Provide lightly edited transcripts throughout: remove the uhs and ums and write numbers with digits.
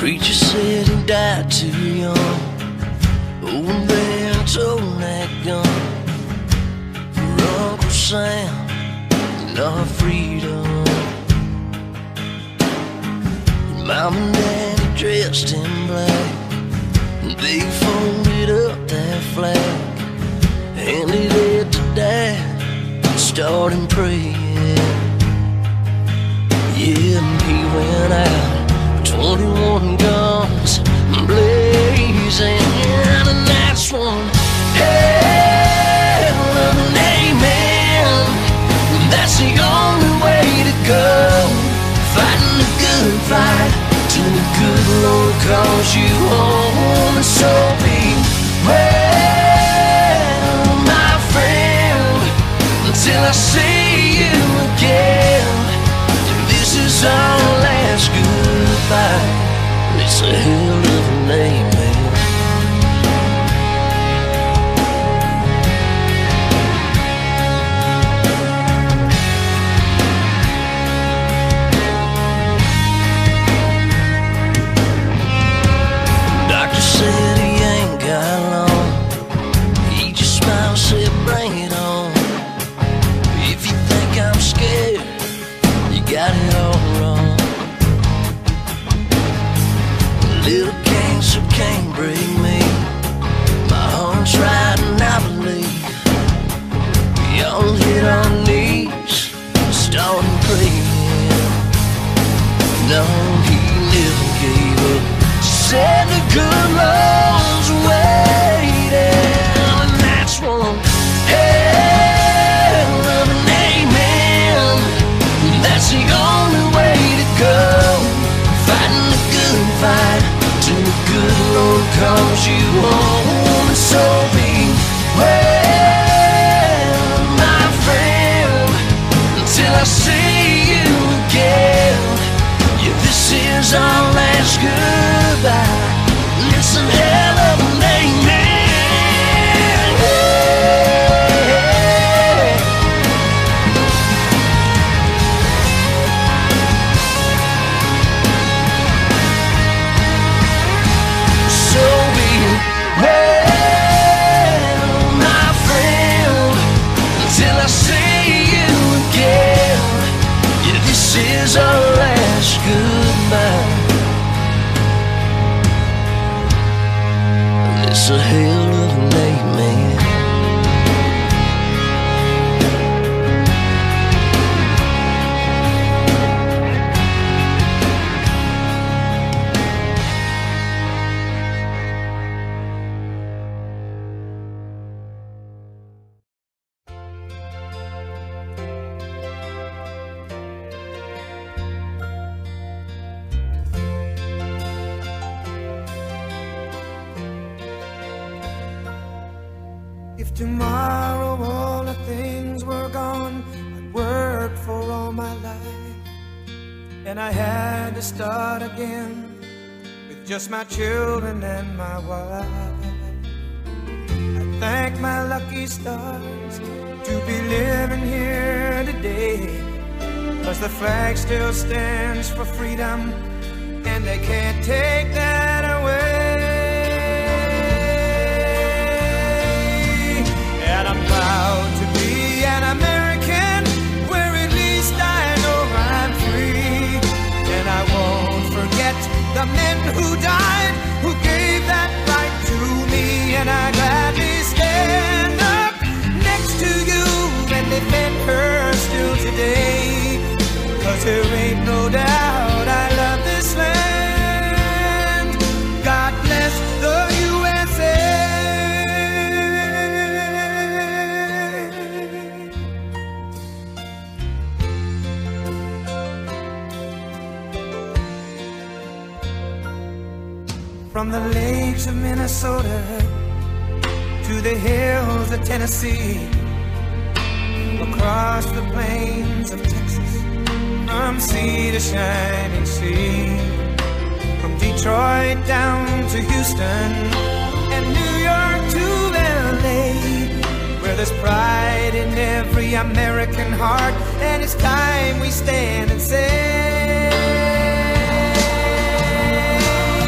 Preacher said he died too young. Oh, and then told that gun for Uncle Sam and our freedom. And Mom and Daddy dressed in black, and they folded up that flag, handed it to Dad, started praying. Yeah, and he went out, 21 guns blazing, and that's one hell of an amen. That's the only way to go, fighting the good fight till the good Lord calls you home. And so be well, my friend, until I see you again. This is our last goodbye. It's a hell of an amen. Doctor said he ain't got long. He just smiled, said bring it on. If you think I'm scared, you got it all wrong. Little cancer can't break me. My heart's riding, I believe. We all hit our knees, starting praying. No, he never gave up. Said the good Lord's waiting, and that's one hell of an amen. That's the only way to go, fighting the good fight till the good Lord calls you home. And so be well, my friend, until I see you again. Yeah, this is our last goodbye. Listen, hell of an amen. This is our last goodbye. It's a hell of an amen. If tomorrow all the things were gone I'd worked for all my life, and I had to start again with just my children and my wife, I thank my lucky stars to be living here today, 'cause the flag still stands for freedom, and they can't take that away. And I'm proud to be an American, where at least I know I'm free. And I won't forget the men who died, who gave that right to me. And I gladly stand up next to you and defend her still today, 'cause there ain't no doubt I love this land. God bless the USA. From the lakes of Minnesota to the hills of Tennessee, across the plains of Texas, from sea to shining sea, from Detroit down to Houston and New York to LA, where there's pride in every American heart, and it's time we stand and say,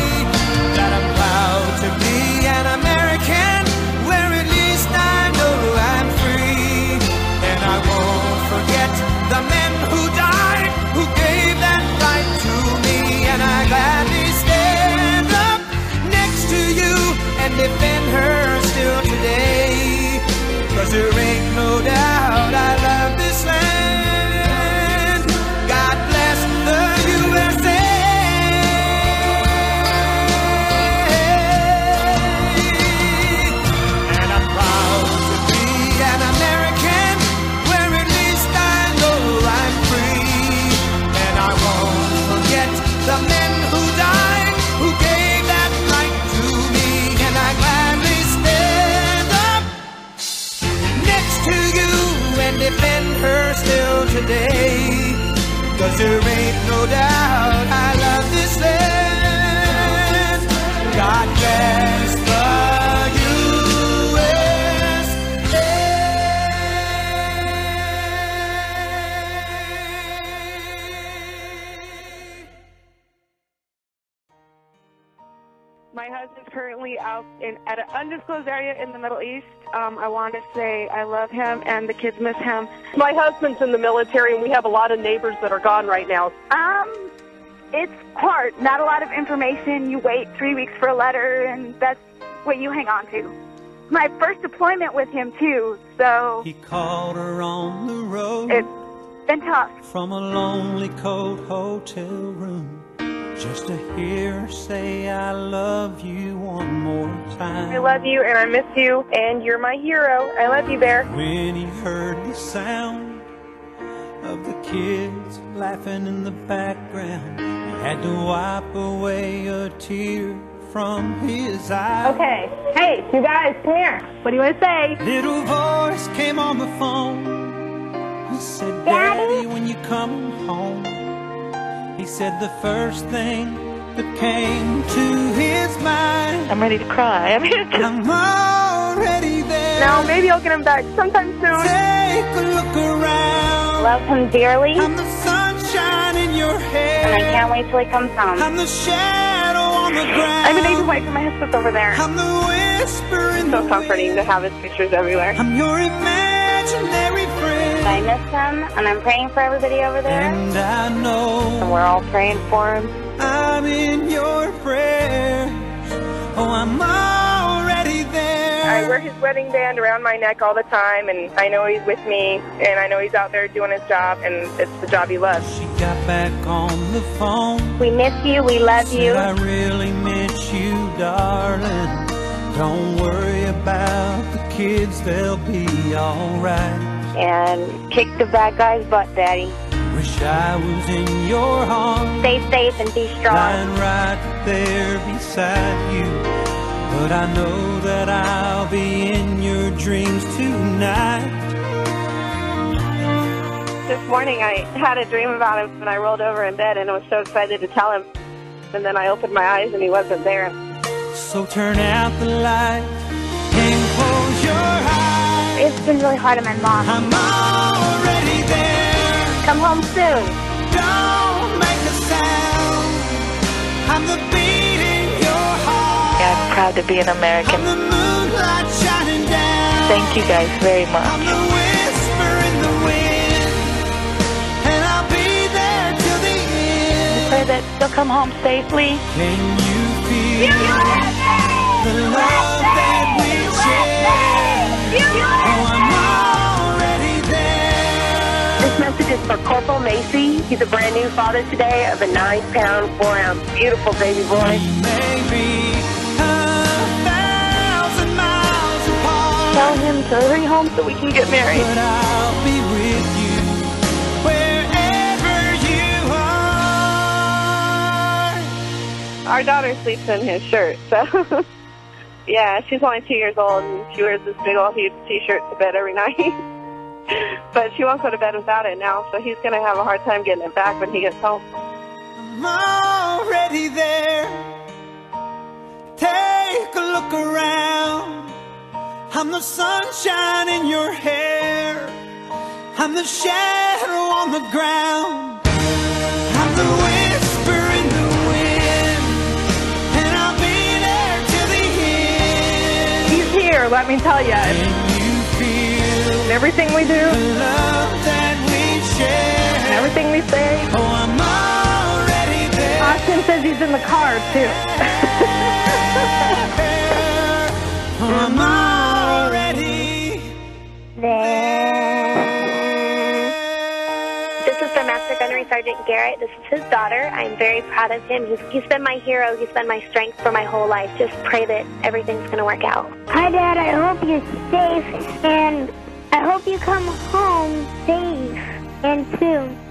there ain't no doubt I love this land. God bless the USA. And I'm proud to be an American, where at least I know I'm free. And I won't forget the men who died, who gave that right to me. And I gladly stand up next to you and defend her still today. 'Cause there ain't no doubt I love this land. God bless the USA. My husband's currently out at an undisclosed area in the Middle East. I want to say I love him and the kids miss him. My husband's in the military, and we have a lot of neighbors that are gone right now. It's hard. Not a lot of information. You wait 3 weeks for a letter, and that's what you hang on to. My first deployment with him, too, so He called her on the road it's been tough. from a lonely, cold hotel room, just to hear her say I love you one more time. I love you and I miss you and you're my hero. I love you, Bear. When he heard the sound of the kids laughing in the background, he had to wipe away a tear from his eye. Okay. Hey, you guys, come here. What do you want to say? Little voice came on the phone. He said, Daddy, when you come home. He said the first thing that came to his mind. I'm ready to cry. I'm already there. No, maybe I'll get him back sometime soon. Take a look around. Love him dearly, I'm the sunshine in your hair. and I can't wait till he comes home. I'm the shadow on the ground. I'm an Asian wife and my husband's over there. I'm the whisper in So the comforting wind. to have his pictures everywhere. I'm your imaginary friend. I miss him, and I'm praying for everybody over there. And I know We're all praying for him. I'm in your prayers. Oh, I'm already there. I wear his wedding band around my neck all the time, and I know he's with me, and I know he's out there doing his job, and it's the job he loves. She got back on the phone. We miss you. We love you. Said I really miss you, darling. Don't worry about the kids, they'll be alright. And kick the bad guy's butt, Daddy. Wish I was in your arms, Stay safe and be strong. lying right there beside you. But I know that I'll be in your dreams tonight. This morning I had a dream about him, and I rolled over in bed, and I was so excited to tell him. And then I opened my eyes, and he wasn't there. So turn out the light and close your eyes. It's been really hard on my mom. I'm already there. Come home soon. Don't make a sound. I'm the beat in your heart. I'm proud to be an American. I'm the moonlight shining down. Thank you guys very much. I'm the whisper in the wind, and I'll be there till the end. Pray that you'll come home safely. Can you feel the love that we share? Oh, I'm already there. This message is for Corporal Macy. He's a brand new father today of a 9-pound, 4-ounce, beautiful baby boy. We may be 1,000 miles apart, Tell him to hurry home so we can get married. but I'll be with you wherever you are. Our daughter sleeps in his shirt, so yeah, she's only 2 years old, and she wears this big old huge t-shirt to bed every night. But she won't go to bed without it now, so he's going to have a hard time getting it back when he gets home. I'm already there. Take a look around. I'm the sunshine in your hair. I'm the shadow on the ground. I'm the whisper in the wind, and I'll be there till the end. He's here, let me tell you. Can you feel Everything we do, the love that we share? everything we say. Oh, I'm already there. Austin says he's in the car, too. I'm already This is for Master Gunnery Sergeant Garrett. This is his daughter. I'm very proud of him. He's been my hero. He's been my strength for my whole life. Just pray that everything's going to work out. Hi, Dad. I hope you're safe, and I hope you come home safe and soon.